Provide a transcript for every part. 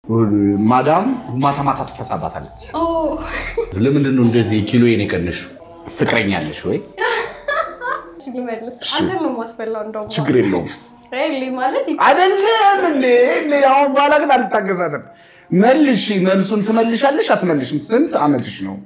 ማዳም ማታ ተፈሳባታለች ለምንድን ነው እንደዚህ ኪሎዬን የቀነሽ ፍቅረኛለሽ ወይ ይመልስ አንተ ነው ማስፈላው እንደው ችግር የለውም አይሊ ማለት አይደለም እንዴ ያው ባላ ግን አልታገዛትም መልሱን ትመልሻለሽ አትመልሽም ስንት አመትሽ ነው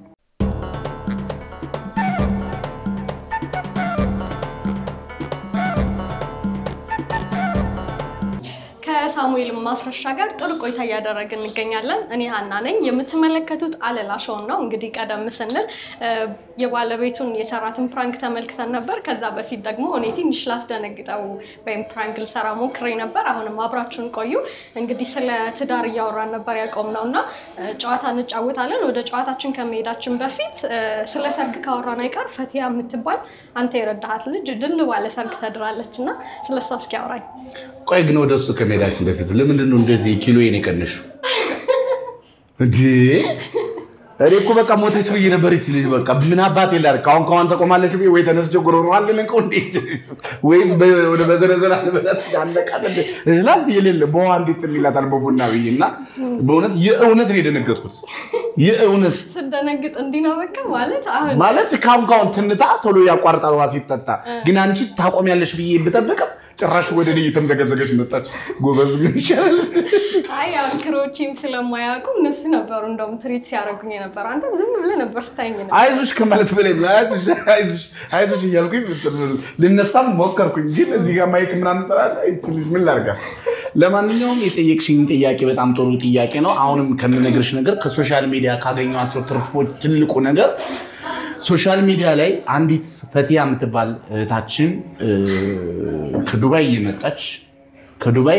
ሳሙኤል ማስረሻ ጋር ጥሩ ቆይታ ያደረግን እንገኛለን እኔ ሃና ነኝ የምትመለከቱት አለላ ሾው ነው እንግዲህ ቀደም ስንል የባለቤቱን የሰራትን ፕራንክ ተመልክተን ነበር ከዛ በፊት ደግሞ እኔ ትንሽ ላስደነግጠው ወይም ፕራንክ ልሰራ ሞክሬ ነበር አሁንም አብራችሁን ቆዩ እንግዲህ ስለ ትዳር ያወራን ነበር ያቆምነውና ጨዋታ እንጫወታለን ወደ ጨዋታችን ከመሄዳችን በፊት ስለ ሰርግ ካወራን አይቀር ፈቲያ የምትባል አንተ የረዳሃት ልጅ ድል ባለ ሰርግ ተድራለችና ስለሷ እስኪ አውራኝ ቆይ ግን ወደሱ ከመሄዳችን በፊት ለምንድን ነው እንደዚህ ኪሎዬን የቀነሽ እንዴ እኔ እኮ በቃ ሞተች ብዬ ነበር እቺ ልጅ በቃ ምን አባቴ ላድርግ ካሁን ተቆማለች ብዬ ወይ ተነስ ጀግሮሯል ለንቆ እንዴ ወይስ ወደ በዘነዘና ለበላት ያለቃለ እላል የሌለ በኋላ እንዴት ይላታል በቡና ብዬና በእውነት የእውነት ነው የደነገጥኩት የእውነት ስደነግጥ እንዲና በቃ ማለት ካሁን ትንታ ቶሎ ያቋርጣል ዋስ ይተጣ ግን አንቺ ታቆሚያለሽ ብዬ ብጠብቅም ጭራሽ ወደ ልጅ ተምዘገዘገች መጣች ጎበዝ ምን ይችላል አይ አክሮቺም ስለማያውቁ እነሱ ነበሩ እንደውም ትሪት ሲያረጉኝ ነበር አንተ ዝም ብለህ ነበር ስታይኝ ነበር አይዞሽ ከማለት በላይ አይዞሽ እያልኩኝ ልነሳም ሞከርኩኝ ግን እዚህ ጋር ማይክ ምናምን ሰራለ እቺ ልጅ ምን ላርጋ ለማንኛውም የጠየቅሽኝ ጥያቄ በጣም ጥሩ ጥያቄ ነው አሁንም ከምነግርሽ ነገር ከሶሻል ሚዲያ ካገኘኋቸው ትርፎች ትልቁ ነገር ሶሻል ሚዲያ ላይ አንዲት ፈቲያ የምትባል እህታችን ከዱባይ የመጣች ከዱባይ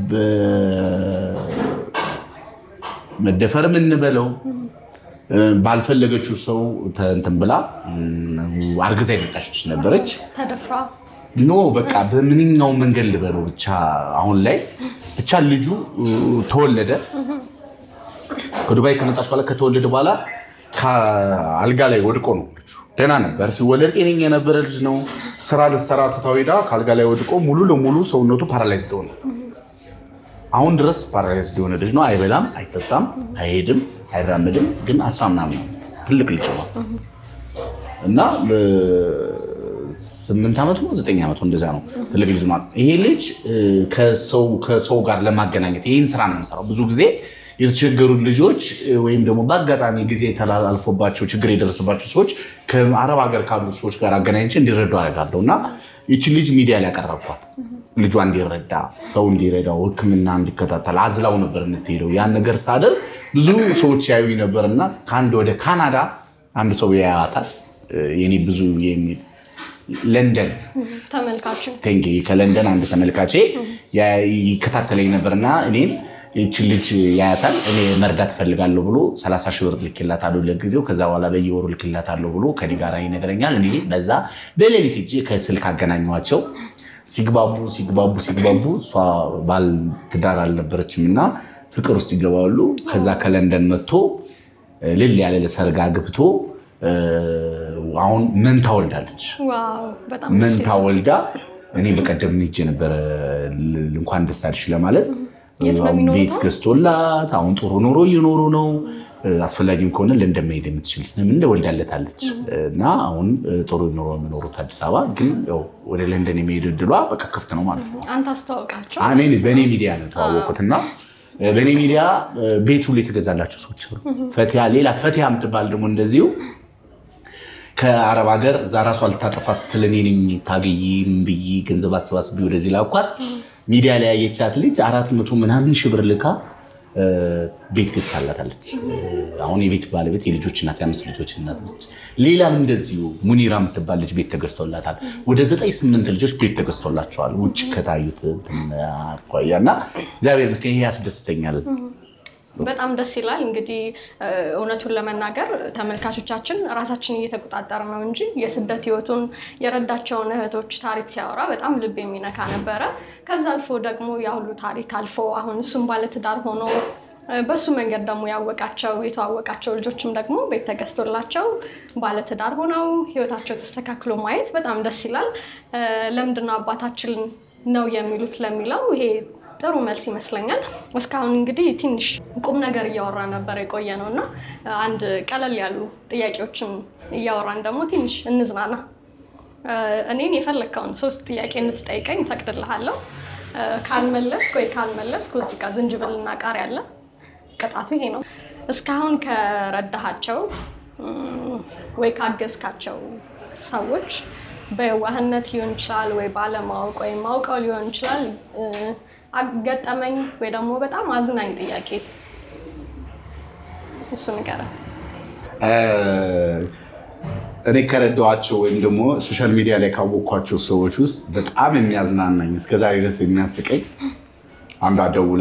መደፈር ምን በለው ባልፈለገችው ሰው እንትን ብላ አርግዛ የመጣች ነበረች ተደፍራ ኖ በቃ በምንኛው መንገድ ልበለው ብቻ አሁን ላይ ብቻ ልጁ ተወለደ ከዱባይ ከመጣች በኋላ ከተወለደ በኋላ ከአልጋ ላይ ወድቆ ነው ልጁ ደና ነበር ሲወለድ ጤነኛ የነበረ ልጅ ነው ስራ ለሰራ ተታዊዳ ከአልጋ ላይ ወድቆ ሙሉ ለሙሉ ሰውነቱ ፓራላይዝድ ሆነ አሁን ድረስ ፓራላይዝድ ሆነ ልጅ ነው አይበላም አይጠጣም አይሄድም አይራመድም ግን 10 ምናምን ትልቅ ልጅ ነው እና 8 አመት ነው 9 አመት እንደዛ ነው ትልቅ ልጅ ነው ይሄ ልጅ ከሰው ጋር ለማገናኘት ይሄን ስራ ነው የሚሰራው ብዙ ጊዜ የተቸገሩ ልጆች ወይም ደግሞ በአጋጣሚ ጊዜ ተላልፎባቸው ችግር የደረሰባቸው ሰዎች ከአረብ ሀገር ካሉ ሰዎች ጋር አገናኝቼ እንዲረዱ አደርጋለሁና እቺ ልጅ ሚዲያ ላይ ያቀረብኳት ልጇ እንዲረዳ ሰው እንዲረዳው ህክምና እንዲከታተል አዝላው ነበር የምትሄደው ያን ነገር ሳደር ብዙ ሰዎች ያዩ ነበርና ካንድ ወደ ካናዳ አንድ ሰው ያያታል የኔ ብዙ የሚል ለንደን ተመልካቹ ቴንኪ ከለንደን አንድ ተመልካቼ ይከታተለኝ ነበርና እኔን እቺ ልጅ ያያታል እኔ መርዳት ፈልጋለሁ ብሎ 30 ሺህ ብር ልክላታለሁ ለጊዜው ከዛ በኋላ በየወሩ ልክላታለሁ ብሎ ከዲ ጋር ይነገረኛል እኔ በዛ በሌሊት እጄ ከስልክ አገናኘዋቸው ሲግባቡ እሷ ባል ትዳር አልነበረችምና ፍቅር ውስጥ ይገባሉ ከዛ ከለንደን መጥቶ ልል ያለ ለሰርግ አግብቶ አሁን መንታ ወልዳለች ዋው በጣም መንታ ወልዳ እኔ በቀደም ልጅ ነበር እንኳን ደስ አለሽ ለማለት ቤት ገዝቶላት አሁን ጥሩ ኑሮ እየኖሩ ነው አስፈላጊም ከሆነ ለንደን መሄድ የምትችል ምን ወልዳለታለች እና አሁን ጥሩ ኑሮ የሚኖሩት አዲስ አበባ ግን ወደ ለንደን የሚሄድ እድሏ በቃ ክፍት ነው ማለት ነው አንተ አስተዋውቃቸው እኔ በኔ ሚዲያ ነው ተዋወቁትና በኔ ሚዲያ ቤቱ ላይ ተገዛላቸው ሰዎች ፈቲያ ሌላ ፈቲያ የምትባል ደግሞ እንደዚሁ ከአረብ ሀገር ዛራሷ ልታጠፋ ስትለኔ ነኝ ታገይም ብዬ ገንዘብ አሰባስቢ ወደዚህ ላኳት ሚዲያ ላይ ያየቻት ልጅ 400 ምናምን ሺህ ብር ልካ ቤት ገዝታላታለች አሁን የቤት ባለቤት የልጆች እናት ያምስ ልጆች እናት ነች ሌላም እንደዚሁ ሙኒራ የምትባል ልጅ ቤት ተገዝቶላታል ወደ 9-8 ልጆች ቤት ተገዝቶላቸዋል ውጭ ከታዩት አቋያና እግዚአብሔር ይመስገን ይሄ ያስደስተኛል በጣም ደስ ይላል እንግዲህ እውነቱን ለመናገር ተመልካቾቻችን ራሳችን እየተቆጣጠረ ነው እንጂ የስደት ህይወቱን የረዳቸውን እህቶች ታሪክ ሲያወራ በጣም ልብ የሚነካ ነበር ከዛ አልፎ ደግሞ ያሁሉ ታሪክ አልፎ አሁን እሱም ባለ ትዳር ሆኖ በሱ መንገድ ደግሞ ያወቃቸው የተዋወቃቸው ልጆችም ደግሞ ቤት ተገዝቶላቸው ባለ ትዳር ሆነው ህይወታቸው ተስተካክሎ ማየት በጣም ደስ ይላል ለምንድነው አባታችን ነው የሚሉት ለሚለው ይሄ ጥሩ መልስ ይመስለኛል እስካሁን እንግዲህ ትንሽ ቁም ነገር እያወራ ነበር የቆየነውና አንድ ቀለል ያሉ ጥያቄዎችን እያወራን ደግሞ ትንሽ እንዝናና እኔን የፈለከውን 3 ጥያቄ እንድትጠይቀኝ ፈቅድልሃለሁ ካልመለስኩ እዚህ ጋር ዝንጅብልና ቃሪያ አለ ቅጣቱ ይሄ ነው እስካሁን ከረዳሃቸው ወይ ካገዝካቸው ሰዎች በዋህነት ሊሆን ይችላል ወይ ባለማወቅ ወይ ማውቀው ሊሆን ይችላል አገጠመኝ ወይ ደግሞ በጣም አዝናኝ ጥያቄ እሱ ነገር እኔ ከረዳኋቸው ወይም ደግሞ ሶሻል ሚዲያ ላይ ካወቅኳቸው ሰዎች ውስጥ በጣም የሚያዝናናኝ እስከዛሬ ድረስ የሚያስቀኝ አንዷ ደውላ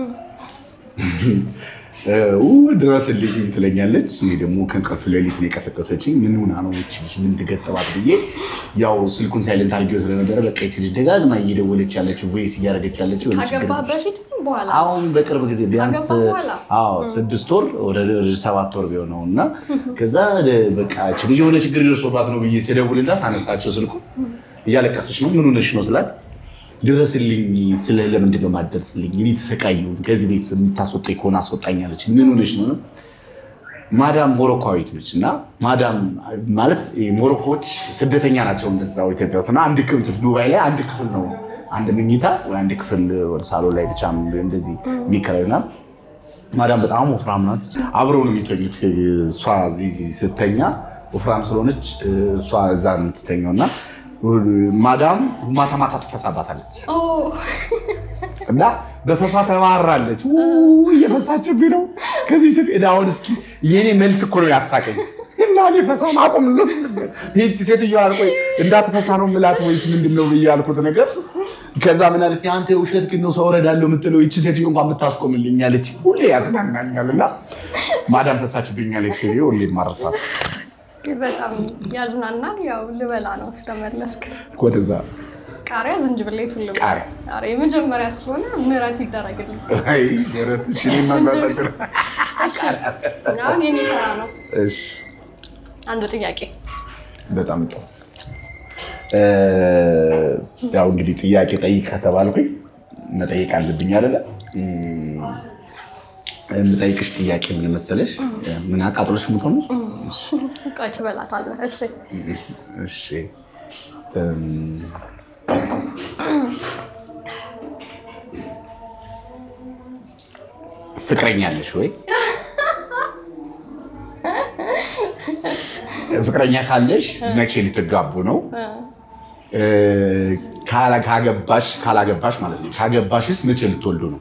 ድረስልኝ ትለኛለች እኔ ደግሞ ከንቀፍ ሌሊት ነው የቀሰቀሰችኝ ምን ሆና ነው እቺ ልጅ ምን ትገጠባት ብዬ ያው ስልኩን ሳይለንት አድርጌው ስለነበረ በቃ እቺ ልጅ ደጋግማ እየደወለች ያለችው ቮይስ እያደረገች ያለችው ካገባ በፊት በኋላ አሁን በቅርብ ጊዜ ቢያንስ 6 ወር ወደ 7 ወር ቢሆነውና ከዛ በቃ እቺ ልጅ የሆነ ችግር ደርሶባት ነው ብዬ ሲደውልላት አነሳቸው ስልኩ እያለቀሰች ነው ምን ሆነሽ ነው ስላት ድረስልኝ ስለ ለምንድን ነው ማደርስልኝ እኔ ተሰቃየሁ ከዚህ ቤት የምታስወጣኝ ከሆነ አስወጣኛለች ምን ሆነሽ ነው ማዳም ሞሮኮዊት ነች እና ማዳም ማለት ሞሮኮች ስደተኛ ናቸው እንደዛው ኢትዮጵያ ውስጥና አንድ ክፍል ዱባይ ላይ አንድ ክፍል ነው አንድ መኝታ ወይ አንድ ክፍል ሳሎን ላይ ብቻ እንደዚህ የሚከራዩና ማዳም በጣም ወፍራም ናት አብረው ነው የሚተኙት እሷ እዚህ ስተኛ ወፍራም ስለሆነች እሷ እዛ ነው የምትተኛውና ማዳም ማታ ተፈሳባታለች እና በፈፋ ተማራለች እየፈሳችብኝ ነው ከዚህ ስት እዳውን እስኪ የኔ መልስ እኮ ነው ያሳቀኝ እና እኔ ፈሳውን አቁም ነው ይህቺ ሴትዮዋ ቆይ እንዳትፈሳ ነው ምላት ወይስ ምንድነው ብያልኩት ነገር ከዛ ምን አለች አንተ ውሸት ግን ነው ሰው ወረዳለው የምትለው ይህቺ ሴትዮ እንኳን ብታስቆምልኝ አለች ሁሌ ያዝናናኛልና ማዳም ፈሳችብኝ አለች ሁሌ ማረሳት በጣም ያዝናናል ያው ልበላ ነው ስለመለስክ ወደዛ ቃሪያ ዝንጅብሌት ሁሉ ቃሪያ የመጀመሪያ ስለሆነ ምራት ይደረግልኝ አይ ምራት ሽኒ ማናጣጭ እሺ አሁን የኔ ተራ ነው እሺ አንድ ጥያቄ በጣም ጥሩ ያው እንግዲህ ጥያቄ ጠይቀህ ተባልኩኝ መጠየቅ አለብኝ አይደለ እንጠይቅሽ ጥያቄ ምን መሰለሽ ምን አቃጥሎሽ ምትሆኑ ቆይ ትበላታለህ እሺ እሺ ፍቅረኛለሽ ወይ ፍቅረኛ ካለሽ መቼ ልትጋቡ ነው ካላገባሽ ማለት ነው ካገባሽስ መቼ ልትወልዱ ነው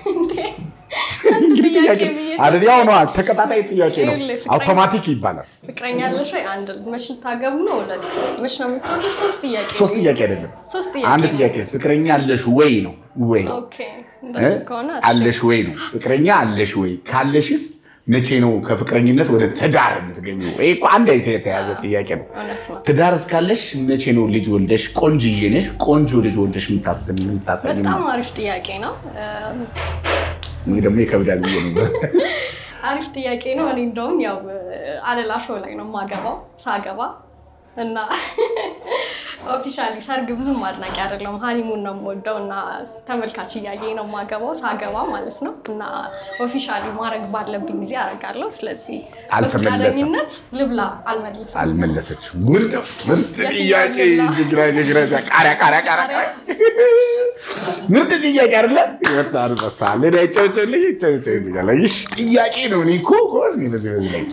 ጥያቄ አይደል ነው ተከታታይ ጥያቄ ነው አውቶማቲክ ይባላል ፍቅረኛለሽ ወይ አንድ መቼ ልታገቡ ነው ሁለት መቼ ነው የምትወልዱ ሶስት ጥያቄ አይደለም አንድ ጥያቄ ፍቅረኛለሽ ወይ ነው ወይ ኦኬ እንደሱ ከሆነ አለሽ ወይ ነው ፍቅረኛ አለሽ ወይ ካለሽስ መቼ ነው ከፍቅረኝነት ወደ ትዳር የምትገቢው ወይ አንድ የተያዘ ጥያቄ ነው ትዳር እስካለሽ መቼ ነው ልጅ ወልደሽ ቆንጆዬ ነሽ ቆንጆ ልጅ ወልደሽ የምታሰሚ በጣም አሪፍ ጥያቄ ነው ምን ደግሞ ይከብዳል ብዬ ነው አሪፍ ጥያቄ ነው እኔ እንደውም ያው አለላ ሾው ላይ ነው ማገባው ሳገባ እና ኦፊሻሊ ሰርግ ብዙም አድናቂ አይደለም ሃኒሙን ነው የምወደውና ተመልካች እያየኝ ነው ማገባው ሳገባ ማለት ነው እና ኦፊሻሊ ማድረግ ባለብኝ ጊዜ አደርጋለሁ ስለዚህ በፈቃደኝነት ልብላ አልመለሰችም ምርጥ ጥያቄ ጅግራ ቃሪያ ምርጥ ጥያቄ አይደለ ይወጣል በሳለ ለጨጨልኝ ይላልሽ ጥያቄ ነው እኔ እኮ ኮስ ነው በዚህ ላይ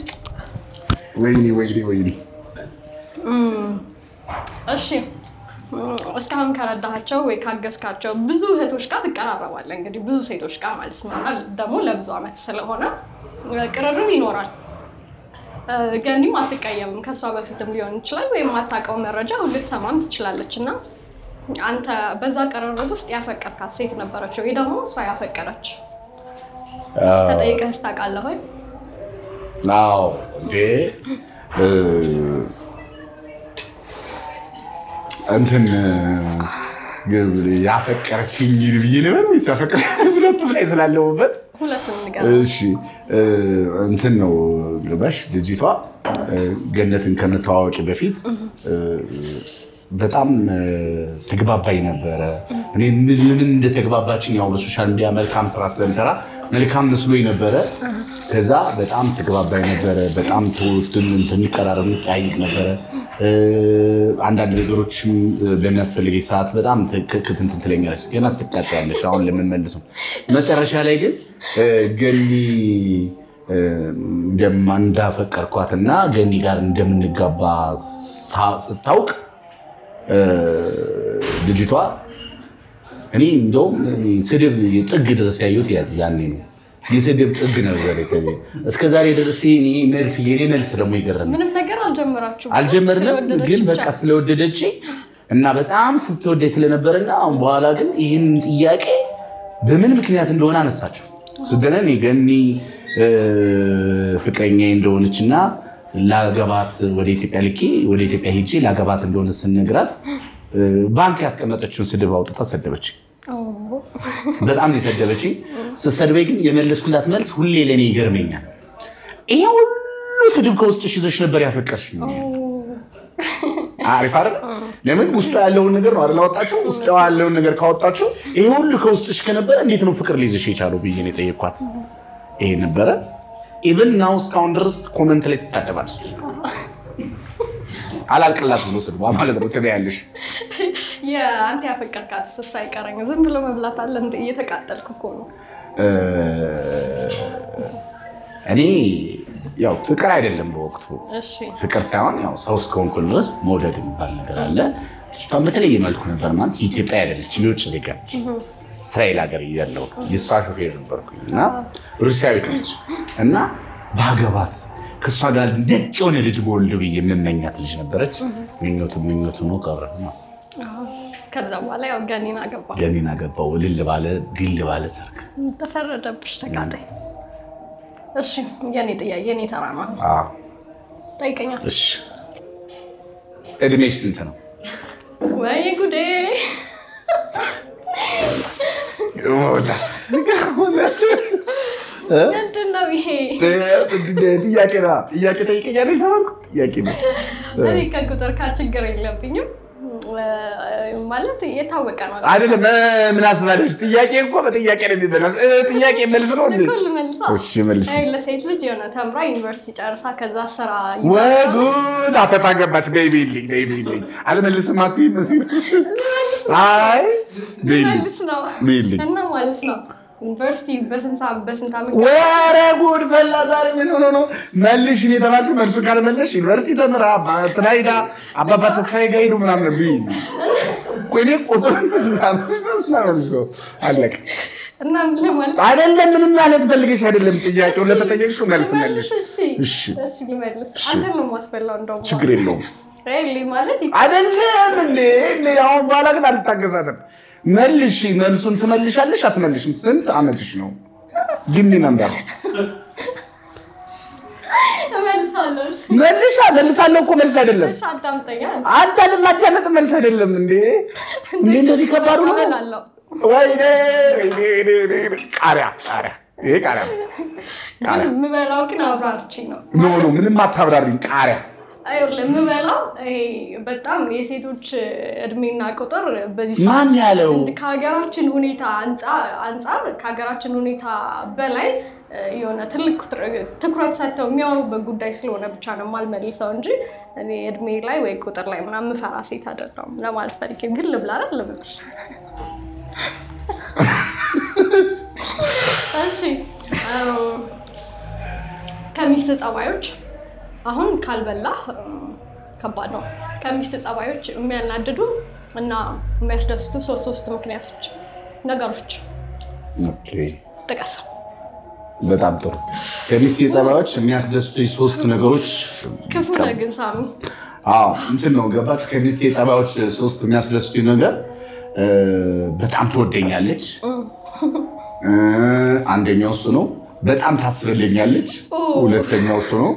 ወይኔ እሺ እስካሁን ከረዳሃቸው ወይ ካገዝካቸው ብዙ እህቶች ጋር ትቀራረባለህ እንግዲህ ብዙ ሴቶች ጋር ማለት ነው ደግሞ ለብዙ አመት ስለሆነ ቅርርብ ይኖራል ገኒም አትቀየምም ከሷ በፊትም ሊሆን ይችላል ወይም አታውቀው መረጃ ሁሉ ተሰማም ትችላለችና አንተ በዛ ቅርርብ ውስጥ ያፈቀርካት ሴት ነበረች ወይ ደግሞ እሷ ያፈቀረች ተጠይቀህ ታውቃለህ ወይ ናው እንትን ያፈቀረችኝ ልብዬ ነበር ወይስ ያፈቀረ ሁለቱም ላይ ስላለውበት ሁለቱም ነገር እሺ እንትን ነው ገባሽ ልጅቷ ገነትን ከመተዋወቂ በፊት በጣም ተግባባይ ነበረ እኔ ምን እንደተግባባችን ያው በሶሻል ሚዲያ መልካም ስራ ስለምሰራ መልካም መስሎኝ ነበረ ከዛ በጣም ተግባባይ ነበረ በጣም ተንቀራረብ ጠይቅ ነበረ አንዳንድ ነገሮችም በሚያስፈልገኝ ሰዓት በጣም ክትንትን ትለኛለች ገና ትቀጣያለሽ አሁን ለምን መልሱ መጨረሻ ላይ ግን ገኒ እንደማንዳፈቀርኳትና ገኒ ጋር እንደምንጋባ ስታውቅ ልጅቷ እኔ እንደውም ስድብ ጥግ ድረስ ያዩት ያዛኔ ነው የስድብ ጥግ ነበር እስከዛሬ ድረስ እኔ መልስ ደግሞ ይገርም ምንም ነገር አልጀመርንም ግን በቃ ስለወደደች እና በጣም ስትወደኝ ስለነበርና አሁን በኋላ ግን ይሄን ጥያቄ በምን ምክንያት እንደሆነ አነሳችሁ ሱደነን ገኒ ፍቅረኛ እንደሆነችና ላገባት ወደ ኢትዮጵያ ልኪ ወደ ኢትዮጵያ ሄጄ ላገባት እንደሆነ ስንግራት ባንክ ያስቀመጠችውን ስድብ አውጥታ ሰደበች በጣም ይሰደበች ስትሰድበኝ ግን የመለስኩላት መልስ ሁሌ ለኔ ይገርመኛል ይሄ ሁሉ ስድብ ከውስጥሽ ይዘሽ ነበር ያፈቀርሽኝ አሪፍ አይደል ለምን ውስጥ ያለውን ነገር ነው አይደል አወጣችሁ ውስጥ ያለውን ነገር ካወጣችሁ ይሄ ሁሉ ከውስጥሽ ከነበረ እንዴት ነው ፍቅር ሊይዝሽ የቻለው ብዬ ነው የጠየኳት ይሄ ነበረ even now scoundrels ኮሜንት ላይ ተሳደባለች አላልቅላት ነው ስድባ ማለት ነው ተበያለሽ አንተ ያፈቀርካት እሷ አይቀረኝ ዝም ብሎ መብላት አለ እንደ እየተቃጠልኩ እኮ ነው እኔ ያው ፍቅር አይደለም በወቅቱ ፍቅር ሳይሆን ያው ሰው እስከሆንኩ ድረስ መውደድ የሚባል ነገር አለ እሷም በተለየ መልኩ ነበር ማለት ኢትዮጵያ አይደለች የውጭ ዜጋ እስራኤል ሀገር ያለው የሷ ሾፌር ነበርኩኝና ሩሲያዊት ነች እና ባገባት ከሷ ጋር ነጭ የሆነ ልጅ በወልድ ብዬ የምመኛት ልጅ ነበረች ምኞቱ ነው ቀረና ከዛ በኋላ ያው ገኒና ገባው ድል ባለ ሰርክ ተፈረደብሽ ተቃጣይ እሺ የኔ ተራ ነው ጠይቀኛ እሺ እድሜሽ ስንት ነው ወይ ጉዴ ምንድነው ይሄ ጥያቄ ጠይቀኛለች ተባልኩ ጥያቄ ነው እኔ ከቁጥር ችግር የለብኝም ማለት የታወቀ ነው አይደለም ምን አስባለሽ ጥያቄ እኮ በጥያቄ ነው የሚበላስ ጥያቄ መልስ ነው እንዴ እሺ መልስ ለሴት ልጅ የሆነ ተምራ ዩኒቨርሲቲ ጨርሳ ከዛ ስራ ወጉድ አተታገባች ቤቢ ሊግ አልመልስም አትይ መስል አይ ቤቢ እና ማለት ነው ዩኒቨርሲቲ በስንት ዓመት ወረ ጉድ ፈላ ዛሬ ምን ሆኖ ነው መልሽ እኔ ተባልኩ መልሱ ካለ መልሽ ዩኒቨርሲቲ ተምራ ትናይዳ አባባ ተስፋዬ ጋር ሄዱ ምናምን ነው ቆይኔ ቁጥር ነው አለቀ እና ምን ማለት አይደለም ምንም ማለት ፈልገሽ አይደለም ጥያቄው ለተጠየቅሽው መልስ እሺ ይመልስ አንተ ነው ማስፈላው እንደው ችግር የለውም አይሊ ማለት አይደለም እንዴ ያው ባላ ግን አልታገዛትም መልሽ መልሱን ትመልሻለሽ አትመልሽም ስንት አመትሽ ነው ግሚ ነበር መልሳለሁ እኮ መልስ አይደለም አዳምጠኝ መልስ አይደለም እንዴ እንደዚህ ከባዱ ነው ወይኔ ቃሪያ ይሄ ቃሪያ ምበላው ግን አብራርቺ ነው ኖ ምንም አታብራሪኝ ቃሪያ አይወለም ምበላው ይሄ በጣም የሴቶች እድሜና ቁጥር በዚህ ማን ያለው ከሀገራችን ሁኔታ አንፃር ከሀገራችን ሁኔታ በላይ የሆነ ትልቅ ትኩረት ሰጥተው የሚያወሩበት ጉዳይ ስለሆነ ብቻ ነው ማልመልሰው እንጂ እኔ እድሜ ላይ ወይ ቁጥር ላይ ምናምን ምፈራ ሴት አይደለም ለማለት ፈልጌ ግን ልብላ አይደል እሺ ከሚስት ጸባዮች አሁን ካልበላ ከባድ ነው ከሚስት ጸባዮች የሚያናድዱ እና የሚያስደስቱ ሶስት ምክንያቶች ነገሮች ኦኬ ጥቀስ በጣም ጥሩ ከሚስት ጸባዮች የሚያስደስቱ ሶስት ነገሮች ክፉ ነገር ሳሚ እንትን ነው ገባች ከሚስት ጸባዮች ሶስት የሚያስደስቱ ነገር በጣም ትወደኛለች አንደኛው እሱ ነው በጣም ታስበልኛለች ሁለተኛው እሱ ነው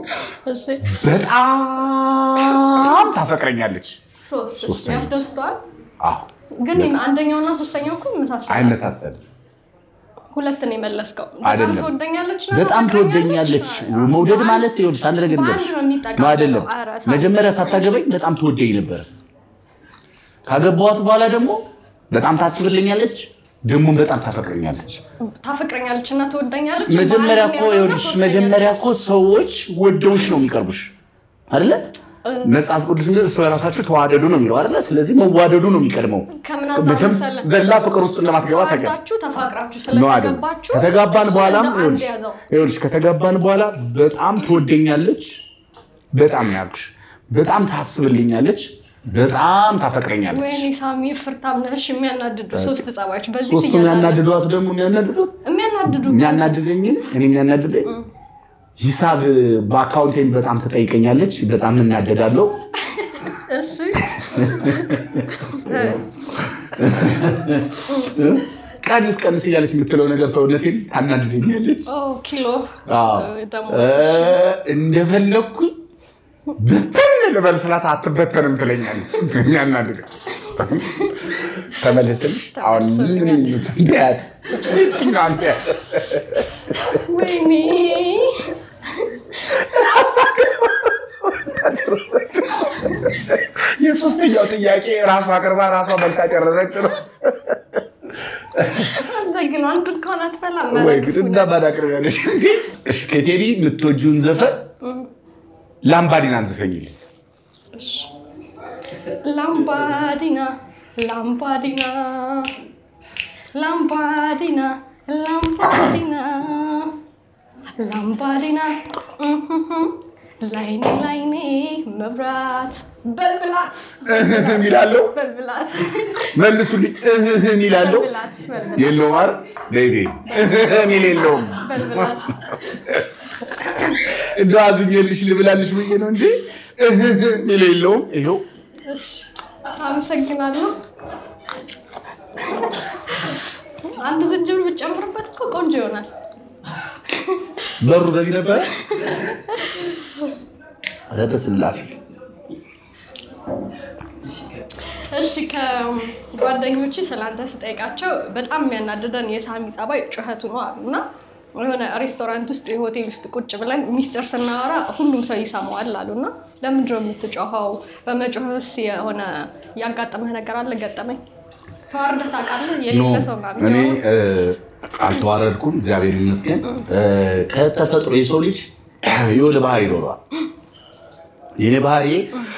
በጣም ታፈቅረኛለች ሶስት ያስደስቷል ግን አንደኛውና ሶስተኛው እኮ አይመሳሰልም ሁለት ነው የመለስከው በጣም ትወደኛለች መውደድ ማለት ይኸውልሽ አንድ ነገር ነው አይደለም መጀመሪያ ሳታገበኝ በጣም ትወደኝ ነበር ካገባኋት በኋላ ደግሞ በጣም ታስብልኛለች ደግሞ በጣም ታፈቅረኛለች እና ትወደኛለች መጀመሪያ እኮ ሰዎች ወደውሽ ነው የሚቀርቡሽ አይደለ መጽሐፍ ቅዱስ እንደዚህ ስለራሳችሁ ተዋደዱ ነው የሚለው አይደለ ስለዚህ መዋደዱ ነው የሚቀድመው ዘላ ፍቅር ውስጥ ለማትገባ ተፋቅራችሁ ስለተገባችሁ ከተጋባን በኋላም ይኸውልሽ ከተጋባን በኋላ በጣም ትወደኛለች በጣም ያክሽ በጣም ታስብልኛለች በጣም ታፈቅረኛለች ወይኔ ሳሚ ፍርታም ነሽ የሚያናድዱ ሶስት ጸባዮች በዚህ ሶስት የሚያናድዱት ደግሞ የሚያናድደኝ እኔ የሚያናድደኝ ሂሳብ በአካውንቴን በጣም ተጠይቀኛለች በጣም እናደዳለሁ እሺ ቀንስ እያለች የምትለው ነገር ሰውነቴን ታናድደኛለች ኪሎ ደግሞ እንደፈለኩ በተን ለበርስላት አትበተንም ትለኛለች የሚያናድደኝ ተመለስልሽ አሁን ምን ይያት እቺናንተ ወይኔ የሶስተኛው ጥያቄ ራሷ አቅርባ ራሷ በልታ ጨረሰች ነው ግን አንዱ ኮናት ፈላና ወይ ግድና ባዳቅርያለሽ እሺ ከቴዲ የምትወጂውን ዘፈን ላምባዲና ዘፈኝልኝ እሺ ላምባዲና ላይኔ መብራት በልብላት ሚላለው በልብላት መልሱልኝ ሚላለው የለው ማር ቤቢ ሚለለው በልብላት እንዳዝኝልሽ ልብላልሽ ብዬ ነው እንጂ ሚለለው ይሄው እሺ አመሰግናለሁ አንድ ዝንጅብል ብጨምርበት እኮ ቆንጆ ይሆናል በሩ በዚህ ነበር ረበስላሲ እሺ ከጓደኞቼ ስላንተ ስጠይቃቸው በጣም የሚያናድደን የሳሚ ጸባይ ጩኸቱ ነው አሉና የሆነ ሬስቶራንት ውስጥ ሆቴል ውስጥ ቁጭ ብለን ሚስጥር ስናወራ ሁሉም ሰው ይሰማዋል አሉና ለምንድን ነው የምትጮኸው በመጮህስ የሆነ ያጋጠመህ ነገር አለ ገጠመኝ ተዋርደህ ታውቃለህ የሌለ ሰው ነው እኔ አልተዋረድኩም እግዚአብሔር ይመስገን ከተፈጥሮ የሰው ልጅ የሆነ ባህሪ ይኖረዋል የኔ ባህሪ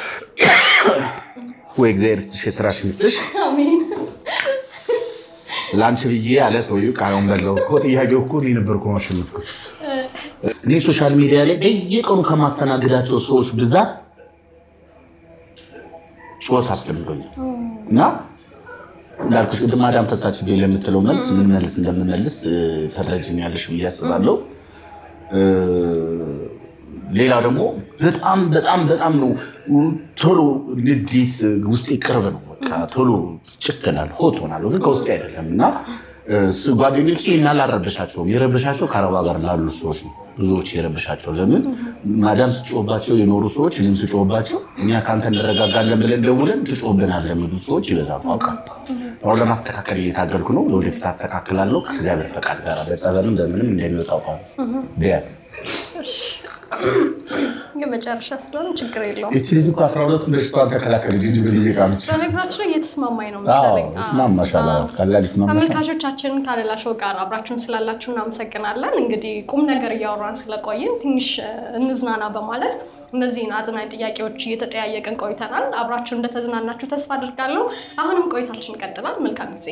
ወይ እግዚአብሔር ስትሽ የሥራሽ ይስጥሽ አሜን ላንቺ ብዬ አለ ሰውዬው ቃሉን በለው እኮ ጥያቄው እኮ እኔ ነበርኩ ማሽነፍ እኔ ሶሻል ሚዲያ ላይ በየቀኑ ከማስተናግዳቸው ሰዎች ብዛት ጮት አስለምዶኛል እና እንዳልኩሽ ቅድም ማዳም ተሳች ቢል የምትለው መልስ ምን መልስ እንደምመልስ ተረጅኛለሽ ብዬ አስባለሁ ሌላ ደግሞ በጣም ነው ቶሎ ንዴት ውስጥ ይቀርብ ነው በቃ ቶሎ ጭከናል ሆቶናል ግን ከውስጥ አይደለምና ጓደኞቼ እናላረበሻቸው የረበሻቸው ከአረባ ጋር ላሉ ሰዎች ብዙዎች የረበሻቸው ለምን ማዳም ስጮባቸው የኖሩ ሰዎች እኔም ስጮባቸው እኛ ካንተ እንረጋጋለን ብለን ደውለን ትጮብናለህ የሚሉ ሰዎች ይበዛሉ አሁን ለማስተካከል እየታገልኩ ነው ለወደፊት አስተካክላለሁ ከእግዚአብሔር ፈቃድ ጋር በጸበልም በምንም እንደሚወጣው ቢያት የመጨረሻ ስለሆነ ችግር የለውም እቺ ልጅ እኮ 12 በሽታዋን ተከላከለች እንጂ በየቃምች በነገራችን ላይ እየተስማማኝ ነው መሰለኝ ማሻአላ ካላሊ ስማማ ተመልካቾቻችን ካለላ ሾው ጋር አብራችሁን ስላላችሁ እናመሰግናለን እንግዲህ ቁም ነገር እያወራን ስለቆየን ትንሽ እንዝናና በማለት እነዚህን አዝናኝ ጥያቄዎች እየተጠያየቅን ቆይተናል አብራችሁ እንደተዝናናችሁ ተስፋ አድርጋለሁ አሁንም ቆይታችን ይቀጥላል መልካም ጊዜ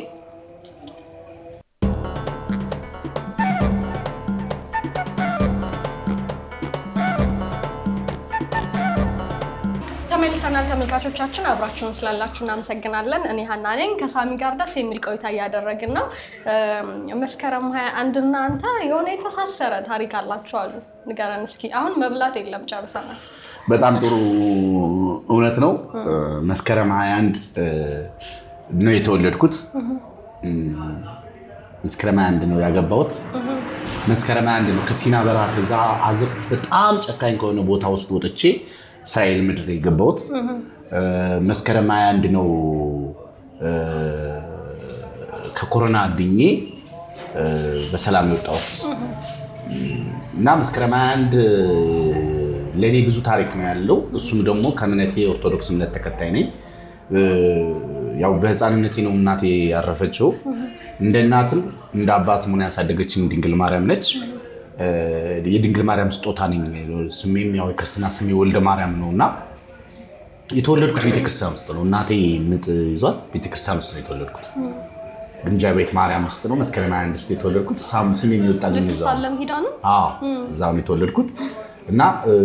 ተመልሰናል ተመልካቾቻችን አብራችሁን ስላላችሁ እናመሰግናለን እኔ ሀና ነኝ ከሳሚ ጋር ደስ የሚል ቆይታ እያደረግን ነው መስከረም 21 እና አንተ የሆነ የተሳሰረ ታሪክ አላችሁ አሉ ንገረን እስኪ አሁን መብላት የለም ጨርሰናል በጣም ጥሩ እውነት ነው መስከረም 21 ነው የተወለድኩት መስከረም 21 ነው ያገባሁት መስከረም 21 ነው ከሲና በራ ከዛ አዝርት በጣም ጨካኝ ከሆነ ቦታ ውስጥ ወጥቼ ሳይል ምድር የገባሁት መስከረም 21 ነው ከኮሮና ድኜ በሰላም የወጣሁት እና መስከረም 21 ለኔ ብዙ ታሪክ ነው ያለው እሱም ደግሞ ከእምነቴ ኦርቶዶክስ እምነት ተከታይ ነኝ ያው በህፃንነቴ ነው እናቴ ያረፈችው እንደ እናትም እንደ አባትም ሆነ ያሳደገችኝ ድንግል ማርያም ነች የድንግል ማርያም ስጦታ ነኝ ስሜም ያው የክርስቲና ስሜ ወልደ ማርያም ነውና የተወለድኩት ቤተክርስቲያን ውስጥ ነው እናቴ ምጥ ይዟት ቤተክርስቲያን ውስጥ ነው የተወለድኩት ግንጃ ቤት ማርያም ውስጥ ነው መስከረም 21 ውስጥ የተወለድኩት ስሜ የሚወጣልኝ እዛው ለተሳለም ሂዳ ነው እዛው ነው የተወለድኩት እና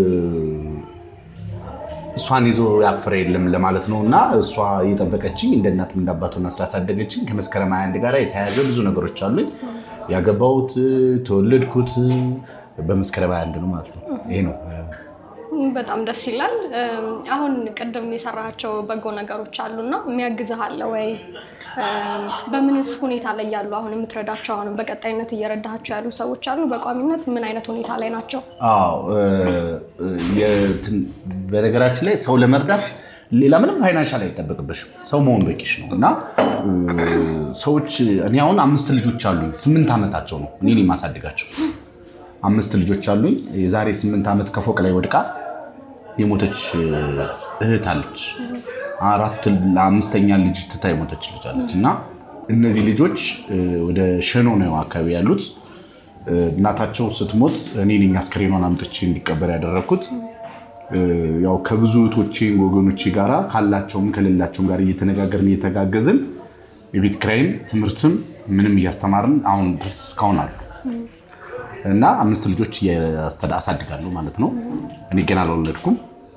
እሷን ይዞ ያፈረ የለም ለማለት ነውና እሷ እየጠበቀችኝ እንደ እናትም እንደ አባቷና ስላሳደገችኝ ከመስከረም 21 ጋር የተያያዘ ብዙ ነገሮች አሉኝ ያገባሁት ተወለድኩት በመስከረም 21 ነው ማለት ነው ይሄ ነው በጣም ደስ ይላል አሁን ቀደም የሰራቸው በጎ ነገሮች አሉና የሚያግዝህ አለ ወይ በምንስ ሁኔታ ላይ ያሉ አሁን የምትረዳቸው አሁን በቀጣይነት እየረዳቸው ያሉ ሰዎች አሉ በቋሚነት ምን አይነት ሁኔታ ላይ ናቸው በነገራችን ላይ ሰው ለመርዳት ሌላ ምንም ፋይናንሻል አይጠበቅብሽም ሰው መሆን በቂሽ ነውና ሰዎች እኔ አሁን 5 ልጆች አሉኝ 8 ዓመታቸው ነው እኔ ማሳደጋቸው 5 ልጆች አሉኝ የዛሬ 8 ዓመት ከፎቅ ላይ ወድቃ የሞተች እህት አለች 5ኛ ልጅ ትታ የሞተች ልጅ አለችና እነዚህ ልጆች ወደ ሸኖ ነው አካባቢ ያሉት እናታቸው ስትሞት እኔ ነኝ አስከሬኗን አምጥቼ እንዲቀበር ያደረኩት ያው ከብዙ እህቶቼ ወገኖቼ ጋራ ካላቸውም ከሌላቸውም ጋር እየተነጋገርን እየተጋገዝን የቤት ክራይም ትምህርትም ምንም እያስተማርን አሁን ድረስ እስካሁን አሉ እና 5 ልጆች ያስተዳድጋሉ ማለት ነው እኔ ገና አልወለድኩም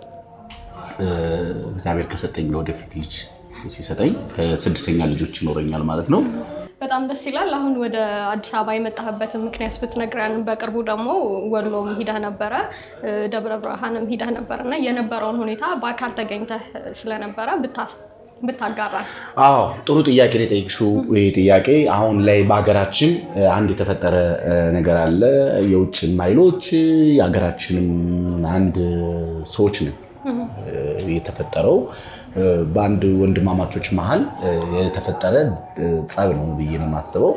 እግዚአብሔር ከሰጠኝ ወደፊት ልጅ ሲሰጠኝ 6ኛ ልጆች ይኖረኛል ማለት ነው በጣም ደስ ይላል አሁን ወደ አዲስ አበባ የመጣህበት ምክንያት ብትነግረን በቅርቡ ደግሞ ወሎም ሂዳ ነበር ደብረ ብርሃንም ሂዳ ነበርና የነበረውን ሁኔታ በአካል ተገኝተህ ስለነበረ ብታጋራ ጥሩ ጥያቄ ነው ጠይቅሽው ይሄ ጥያቄ አሁን ላይ በአገራችን አንድ የተፈጠረ ነገር አለ የውጭ ማይሎች የአገራችንም አንድ ሰዎች ነው የተፈጠረው በአንድ ወንድማማቾች መሃል የተፈጠረ ጸብ ነው ብዬ ነው የማስበው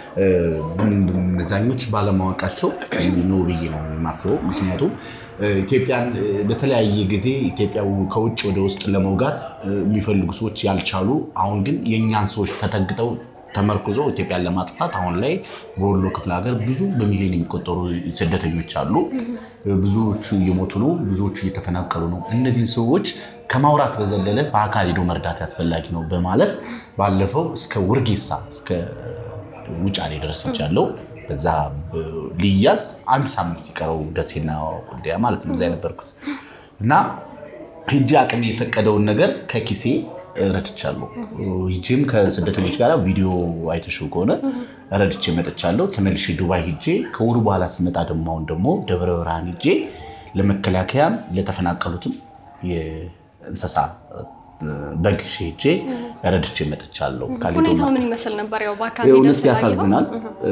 እነዛኞች ባለማወቃቸው ነው ብዬ ነው የማስበው ምክንያቱም ኢትዮጵያን በተለያየ ጊዜ ኢትዮጵያው ከውጭ ወደ ውስጥ ለመውጋት የሚፈልጉ ሰዎች ያልቻሉ አሁን ግን የኛን ሰዎች ተተግተው ተመርኩዞ ኢትዮጵያን ለማጥፋት አሁን ላይ በወሎ ክፍለ ሀገር ብዙ በሚሊዮን የሚቆጠሩ ስደተኞች አሉ ብዙዎቹ እየሞቱ ነው ብዙዎቹ እየተፈናቀሉ ነው እነዚህ ሰዎች ከማውራት በዘለለ በአካል ሄዶ መርዳት ያስፈልጋል ነው በማለት ባለፈው እስከ ውርጌሳ እስከ ውጫሌ ድረስ ይቻለው በዛ ሊያዝ አንድ ሳምንት ሲቀረው ደሴና ወልዲያ ማለት ነው እዛ የነበርኩት እና ሄጄ አቅሜ የፈቀደውን ነገር ከኪሴ ረድቻለሁ ሂጄም ከስደተኞች ጋር ቪዲዮ አይተሽው ከሆነ ረድቼ መጥቻለሁ ተመልሼ ዱባይ ሂጄ ከወሩ በኋላ ስመጣ ደግሞ ደብረ ብርሃን ሂጄ ለመከላከያም ለተፈናቀሉትም የእንስሳ በግ ሄጄ ረድቼ መጥቻለሁ ሁኔታው ምን ይመስል ነበር ያው በአካል ሄደስ ያሳዝናል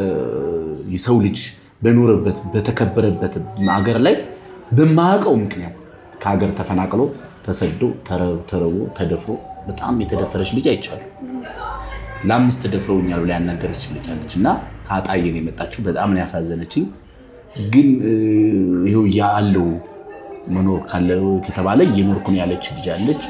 የሰው ልጅ በኖረበት በተከበረበት ሀገር ላይ በማያውቀው ምክንያት ከሀገር ተፈናቅሎ ተሰዶ ተረቦ ተደፍሮ በጣም የተደፈረች ልጅ አይቻለሁ ለ5 ደፍረውኛል ብላ ያናገረች ልጅ አለችና ካጣየን የመጣችው በጣም ነው ያሳዘነችኝ ግን ይሄው ያለው መኖር ካለው ከተባለ የኖርኩን ያለች ልጅ አለች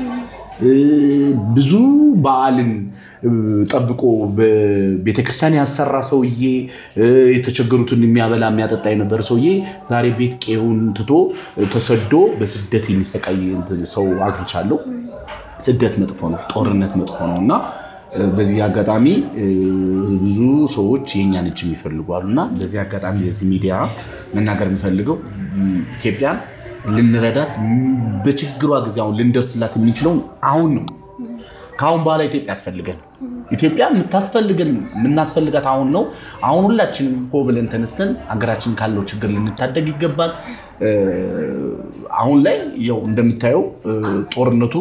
ብዙ በዓልን ጠብቆ በቤተክርስቲያን ያሰራ ሰውዬ የተቸገሩትን የሚያበላ የሚያጠጣ የነበር ሰውዬ ዛሬ ቤት ቄውን ትቶ ተሰዶ በስደት የሚሰቃይ ሰው አግኝቻለሁ ስደት መጥፎ ነው ጦርነት መጥፎ ነውና በዚህ አጋጣሚ ብዙ ሰዎች የኛን እጅ የሚፈልጉአሉና በዚህ አጋጣሚ ለዚህ ሚዲያ መናገር የሚፈልገው ኢትዮጵያን ልንረዳት በችግሯ ጊዜ አሁን ልንደርስላት የምንችለው አሁን ነው ካሁን በኋላ ኢትዮጵያ አትፈልገን ኢትዮጵያ የምናስፈልጋት አሁን ነው አሁን ሁላችንም ሆ ብለን ተነስተን ሀገራችን ካለው ችግር ልንታደግ ይገባል አሁን ላይ ያው እንደምታየው ጦርነቱ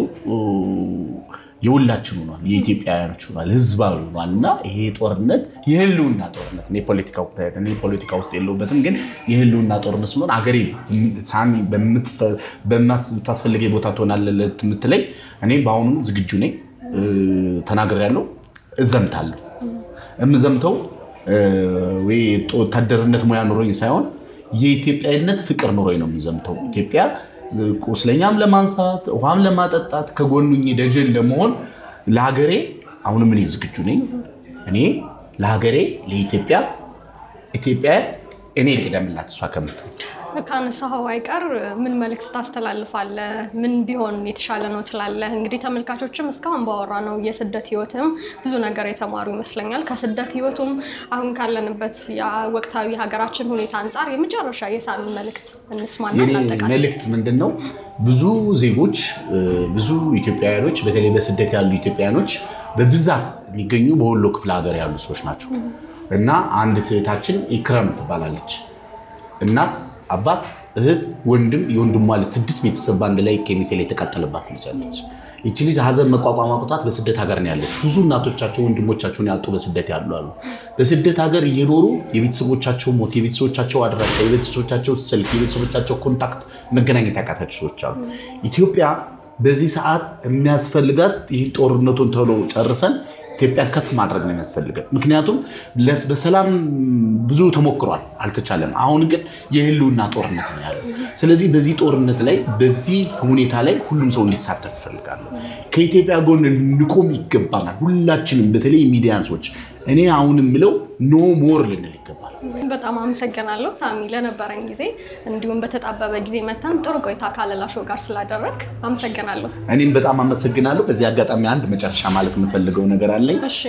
የሁላችን ሆኗል የኢትዮጵያውያኖች ሆኗል ህዝባዊ ሆኗልና ይሄ ጦርነት የህልውና ጦርነት እኔ ፖለቲካ ውስጥ የለውበትም ግን የህልውና ጦርነት ስለሆነ አገሬ ሳሚ በማስፈልገ ቦታ ትሆናለህ የምትለኝ እኔ በአሁኑ ዝግጁ ነኝ ተናግሬያለሁ እዘምታለሁ እምዘምተው ወይ ወታደርነት ሙያ ኑሮኝ ሳይሆን የኢትዮጵያዊነት ፍቅር ኑሮኝ ነው የምዘምተው ኢትዮጵያ ቁስለኛም ለማንሳት ውሃም ለማጠጣት ከጎኑኝ ደጀን ለመሆን ለሀገሬ አሁንም እኔ ዝግጁ ነኝ እኔ ለሀገሬ ለኢትዮጵያ እኔ ልቀደምላት እሷ ከምትል ካነሳው አይቀር ምን መልእክት ታስተላልፋለህ ምን ቢሆን የተሻለ ነው ትላለህ እንግዲህ ተመልካቾችም እስካሁን ባወራ ነው የስደት ህይወትም ብዙ ነገር የተማሩ ይመስለኛል ከስደት ህይወቱም አሁን ካለንበት ወቅታዊ ሀገራችን ሁኔታ አንፃር የመጨረሻ የሳሚ መልእክት እንስማና እናጠቃለን መልእክት ምንድነው ብዙ ዜጎች ብዙ ኢትዮጵያውያኖች በተለይ በስደት ያሉ ኢትዮጵያውያኖች በብዛት የሚገኙ በወሎ ክፍለ ሀገር ያሉ ሰዎች ናቸው እና አንድ እህታችን ኢክራም ትባላለች እናት አባት እህት ወንድም የወንድሟ ለ6 ቤተሰብ ባንድ ላይ ከሚሴ ላይ ተቃጠለባት ልጅ እቺ ልጅ ሀዘን መቋቋም አቅቷት በስደት ሀገር ነው ያለች ብዙ እናቶቻቸው ወንድሞቻቸውን ያጡ በስደት ያሉ አሉ በስደት ሀገር እየኖሩ የቤተሰቦቻቸው ሞት የቤተሰቦቻቸው አድራሻ የቤተሰቦቻቸው ስልክ የቤተሰቦቻቸው ኮንታክት መገናኘት ያቃታቸው ሰዎች አሉ ኢትዮጵያ በዚህ ሰዓት የሚያስፈልጋት ይህ ጦርነቱን ተሎ ጨርሰን ኢትዮጵያ ከፍ ማድረግ ነው የሚያስፈልገው ምክንያቱም በሰላም ብዙ ተሞክሯል አልተቻለም አሁን ግን የህልውና ጦርነት ነው ያለው ስለዚህ በዚህ ጦርነት ላይ በዚህ ሁኔታ ላይ ሁሉም ሰው እንዲሳተፍ ይፈልጋሉ ከኢትዮጵያ ጎን ልንቆም ይገባናል ሁላችንም በተለይ ሚዲያንሶች እኔ አሁንም ምለው ኖ ሞር ልንል ይገባል በጣም አመሰግናለሁ ሳሚ ለነበረን ጊዜ እንዲሁም በተጣበበ ጊዜ መተን ጥሩ ቆይታ ካለላ ሾው ጋር ስላደረክ አመሰግናለሁ እኔም በጣም አመሰግናለሁ በዚህ አጋጣሚ አንድ መጨረሻ ማለት የምፈልገው ነገር አለኝ እሺ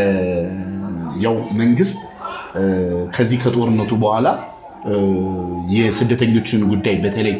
ያው መንግስት ከዚህ ከጦርነቱ በኋላ የስደተኞችን ጉዳይ በተለይ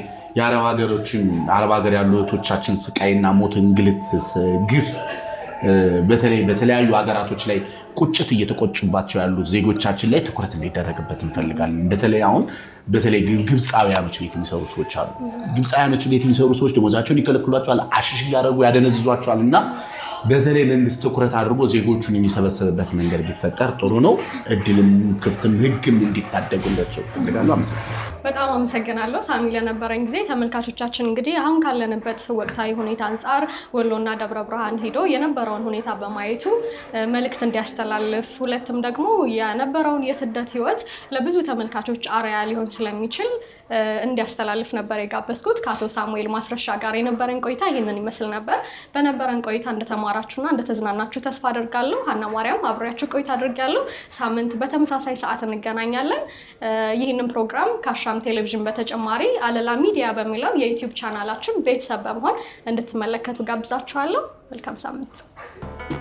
የአረብ ሀገር ያሉ እህቶቻችን ስቃይና ሞት እንግልት ግፍ በተለይ በተለያዩ ሀገራቶች ላይ ቁጭት እየተቆጩባቸው ያሉ ዜጎቻችን ላይ ትኩረት እንዲደረግበት እንፈልጋለን በተለይ አሁን በተለይ ግብጻውያኖች ቤት የሚሰሩ ሰዎች አሉ ግብጻውያኖች ቤት የሚሰሩ ሰዎች ደሞዛቸውን ይከለክሏቸዋል አሽሽ ያደረጉ ያደነዝዟቸዋልና በተለይ መንግስት ትኩረት አድርጎ ዜጎቹን የሚሰበሰብበት መንገድ ቢፈጠር ጥሩ ነው እድልም ክፍትም ህግም እንዲታደጉላቸው ፈልጋለሁ አመሰግናለሁ በጣም አመሰግናለሁ ሳሚ ለነበረን ጊዜ ተመልካቾቻችን እንግዲህ አሁን ካለንበት ወቅታዊ ሁኔታ አንፃር ወሎና ደብረ ብርሃን ሄዶ የነበረውን ሁኔታ በማየቱ መልእክት እንዲያስተላልፍ ሁለቱም ደግሞ የነበረውን የስደት ህይወት ለብዙ ተመልካቾች አርአያ ሊሆን ስለሚችል እንዲያስተላልፍ ነበር የጋበዝኩት ከአቶ ሳሙኤል ማስረሻ ጋር የነበረን ቆይታ ይሄንን ይመስል ነበር በነበረን ቆይታ እንደተማራችሁና እንደተዝናናችሁ ተስፋ አደርጋለሁ ሀና ማርያም አብሬያችሁ ቆይታ አድርጋለሁ ሳምንት በተመሳሳይ ሰዓት እንገናኛለን ይሄንን ፕሮግራም ካሻም ቴሌቪዥን በተጨማሪ አለላ ሚዲያ በሚለው የዩቲዩብ ቻናላችን ቤተሰብ በመሆን እንድትመለከቱ ጋብዛችኋለሁ መልካም ሳምንት